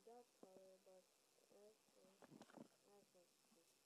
dark color, but okay, that's what it is.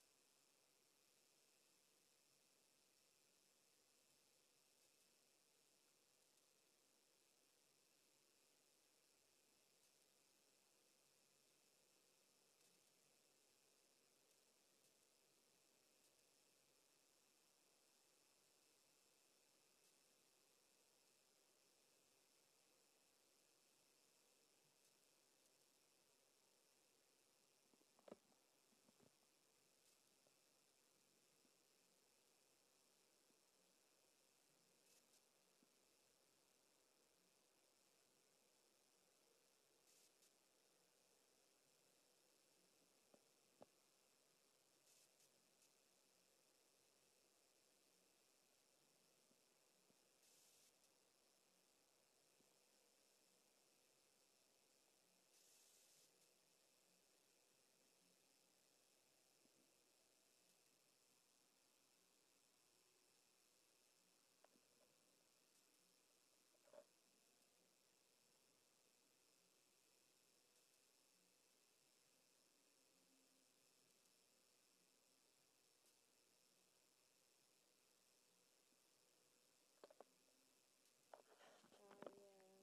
Yeah.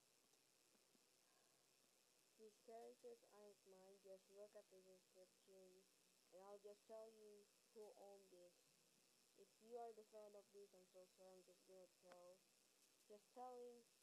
These characters aren't mine, just look at the description and I'll just tell you who owned this. If you are the fan of this, I'm so sorry, I'm just gonna tell. Just telling